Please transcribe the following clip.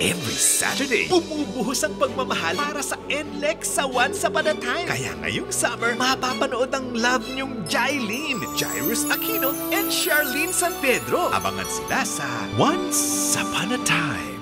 Every Saturday, bumubuhos ang pagmamahal para sa NLEX sa Once Upon a Time. Kaya ngayong summer, mapapanood ang love niyong Jylene, Jairus Aquino, and Charlene San Pedro. Abangan sila sa Once Upon a Time.